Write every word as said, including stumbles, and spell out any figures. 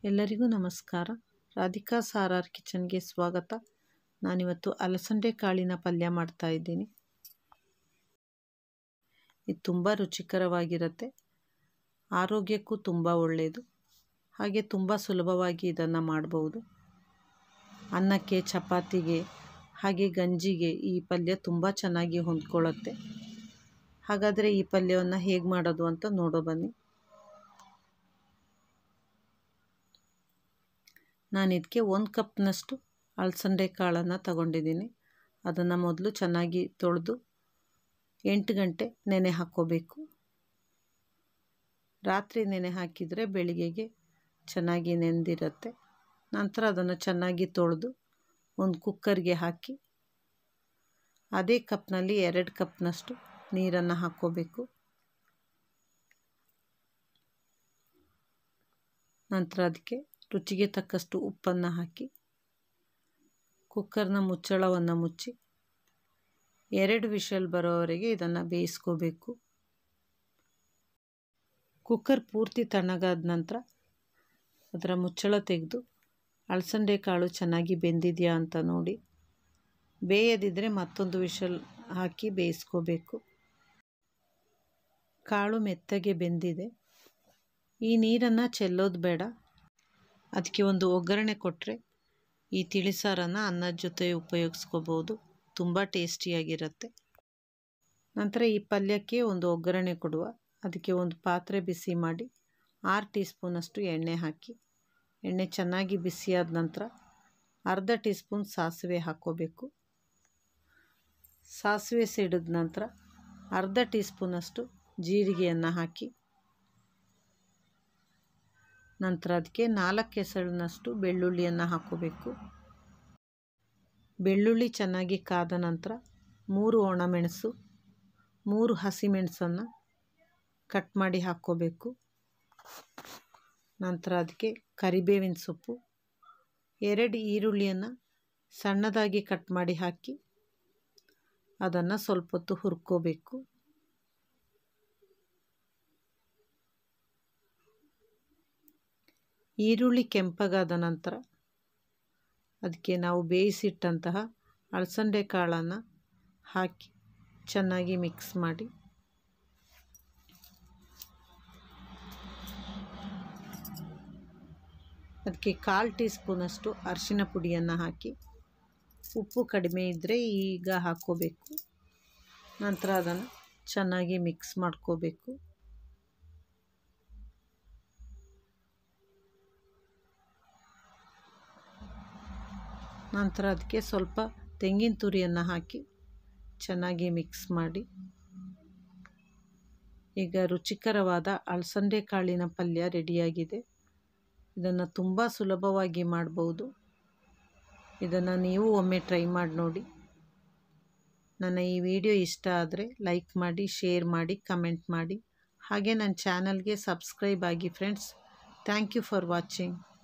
ಎಲ್ಲರಿಗೂ ನಮಸ್ಕಾರ. Radhika R R ಕಿಚನ್ಗೆ ಸ್ವಾಗತ. ನಾನಿವತ್ತು ಅಲಸಂದೆ ಕಾಳಿನ ಪಲ್ಯ ಮಾಡ್ತಾ ಇದ್ದೀನಿ. ಇದು ತುಂಬ ರುಚಿಕರವಾಗಿರುತ್ತೆ, ಆರೋಗ್ಯಕ್ಕೂ ತುಂಬ ಒಳ್ಳೆಯದು, ಹಾಗೆ ತುಂಬ ಸುಲಭವಾಗಿ ಇದನ್ನು ಮಾಡಬಹುದು. ಅನ್ನಕ್ಕೆ, ಚಪಾತಿಗೆ, ಹಾಗೆ ಗಂಜಿಗೆ ಈ ಪಲ್ಯ ತುಂಬ ಚೆನ್ನಾಗಿ ಹೊಂದ್ಕೊಳ್ಳುತ್ತೆ. ಹಾಗಾದರೆ ಈ ಪಲ್ಯವನ್ನು ಹೇಗೆ ಮಾಡೋದು ಅಂತ ನೋಡೋ ಬನ್ನಿ. ನಾನು ಇದಕ್ಕೆ ಒಂದು ಕಪ್ನಷ್ಟು ಅಲಸಂದೆ ಕಾಳನ್ನು ತಗೊಂಡಿದ್ದೀನಿ. ಅದನ್ನು ಮೊದಲು ಚೆನ್ನಾಗಿ ತೊಳೆದು ಎಂಟು ಗಂಟೆ ನೆನೆ ಹಾಕ್ಕೋಬೇಕು. ರಾತ್ರಿ ನೆನೆ ಹಾಕಿದರೆ ಬೆಳಿಗ್ಗೆಗೆ ಚೆನ್ನಾಗಿ ನೆಂದಿರುತ್ತೆ. ನಂತರ ಅದನ್ನು ಚೆನ್ನಾಗಿ ತೊಳೆದು ಒಂದು ಕುಕ್ಕರ್ಗೆ ಹಾಕಿ ಅದೇ ಕಪ್ನಲ್ಲಿ ಎರಡು ಕಪ್ನಷ್ಟು ನೀರನ್ನು ಹಾಕ್ಕೋಬೇಕು. ನಂತರ ಅದಕ್ಕೆ ರುಚಿಗೆ ತಕ್ಕಷ್ಟು ಉಪ್ಪನ್ನು ಹಾಕಿ ಕುಕ್ಕರ್ನ ಮುಚ್ಚಳವನ್ನು ಮುಚ್ಚಿ ಎರಡು ವಿಷಲ್ ಬರೋವರೆಗೆ ಇದನ್ನು ಬೇಯಿಸ್ಕೋಬೇಕು. ಕುಕ್ಕರ್ ಪೂರ್ತಿ ತಣ್ಣಗಾದ ನಂತರ ಅದರ ಮುಚ್ಚಳ ತೆಗೆದು ಅಲಸಂದೆ ಕಾಳು ಚೆನ್ನಾಗಿ ಬೆಂದಿದೆಯಾ ಅಂತ ನೋಡಿ. ಬೇಯದಿದ್ದರೆ ಮತ್ತೊಂದು ವಿಷಲ್ ಹಾಕಿ ಬೇಯಿಸ್ಕೋಬೇಕು. ಕಾಳು ಮೆತ್ತಗೆ ಬೆಂದಿದೆ. ಈ ನೀರನ್ನು ಚೆಲ್ಲೋದು ಬೇಡ. ಅದಕ್ಕೆ ಒಂದು ಒಗ್ಗರಣೆ ಕೊಟ್ಟರೆ ಈ ತಿಳಿಸಾರನ್ನು ಅನ್ನದ ಜೊತೆ ಉಪಯೋಗಿಸ್ಕೋಬೋದು. ತುಂಬ ಟೇಸ್ಟಿಯಾಗಿರುತ್ತೆ. ನಂತರ ಈ ಪಲ್ಯಕ್ಕೆ ಒಂದು ಒಗ್ಗರಣೆ ಕೊಡುವ. ಅದಕ್ಕೆ ಒಂದು ಪಾತ್ರೆ ಬಿಸಿ ಮಾಡಿ ಆರು ಟೀ ಸ್ಪೂನಷ್ಟು ಎಣ್ಣೆ ಹಾಕಿ, ಎಣ್ಣೆ ಚೆನ್ನಾಗಿ ಬಿಸಿಯಾದ ನಂತರ ಅರ್ಧ ಟೀ ಸ್ಪೂನ್ ಸಾಸಿವೆ ಹಾಕ್ಕೋಬೇಕು. ಸಾಸಿವೆ ಸಿಡಿದ ನಂತರ ಅರ್ಧ ಟೀ ಸ್ಪೂನಷ್ಟು ಜೀರಿಗೆಯನ್ನು ಹಾಕಿ, ನಂತರ ಅದಕ್ಕೆ ನಾಲ್ಕು ಎಸಳಿನಷ್ಟು ಬೆಳ್ಳುಳ್ಳಿಯನ್ನು ಹಾಕ್ಕೋಬೇಕು. ಬೆಳ್ಳುಳ್ಳಿ ಚೆನ್ನಾಗಿ ಕಾದ ನಂತರ ಮೂರು ಒಣಮೆಣಸು, ಮೂರು ಹಸಿಮೆಣಸನ್ನು ಕಟ್ ಮಾಡಿ ಹಾಕ್ಕೋಬೇಕು. ನಂತರ ಅದಕ್ಕೆ ಕರಿಬೇವಿನ ಸೊಪ್ಪು, ಎರಡು ಈರುಳ್ಳಿಯನ್ನು ಸಣ್ಣದಾಗಿ ಕಟ್ ಮಾಡಿ ಹಾಕಿ ಅದನ್ನು ಸ್ವಲ್ಪ ಹೊತ್ತು ಹುರ್ಕೋಬೇಕು. ಈರುಳ್ಳಿ ಕೆಂಪಗಾದ ನಂತರ ಅದಕ್ಕೆ ನಾವು ಬೇಯಿಸಿಟ್ಟಂತಹ ಅಲಸಂದೆ ಕಾಳನ್ನು ಹಾಕಿ ಚೆನ್ನಾಗಿ ಮಿಕ್ಸ್ ಮಾಡಿ ಅದಕ್ಕೆ ಕಾಲು ಟೀ ಸ್ಪೂನಷ್ಟು ಅರಿಶಿನ ಪುಡಿಯನ್ನು ಹಾಕಿ, ಉಪ್ಪು ಕಡಿಮೆ ಇದ್ದರೆ ಈಗ ಹಾಕ್ಕೋಬೇಕು. ನಂತರ ಅದನ್ನು ಚೆನ್ನಾಗಿ ಮಿಕ್ಸ್ ಮಾಡ್ಕೋಬೇಕು. ನಂತರ ಅದಕ್ಕೆ ಸ್ವಲ್ಪ ತೆಂಗಿನ ತುರಿಯನ್ನು ಹಾಕಿ ಚೆನ್ನಾಗಿ ಮಿಕ್ಸ್ ಮಾಡಿ. ಈಗ ರುಚಿಕರವಾದ ಅಲಸಂದೆ ಕಾಳಿನ ಪಲ್ಯ ರೆಡಿಯಾಗಿದೆ. ಇದನ್ನು ತುಂಬ ಸುಲಭವಾಗಿ ಮಾಡ್ಬೋದು. ಇದನ್ನು ನೀವು ಒಮ್ಮೆ ಟ್ರೈ ಮಾಡಿ ನೋಡಿ. ನನ್ನ ಈ ವಿಡಿಯೋ ಇಷ್ಟ ಆದರೆ ಲೈಕ್ ಮಾಡಿ, ಶೇರ್ ಮಾಡಿ, ಕಮೆಂಟ್ ಮಾಡಿ. ಹಾಗೆ ನನ್ನ ಚಾನಲ್ಗೆ ಸಬ್ಸ್ಕ್ರೈಬ್ ಆಗಿ friends. Thank you for watching.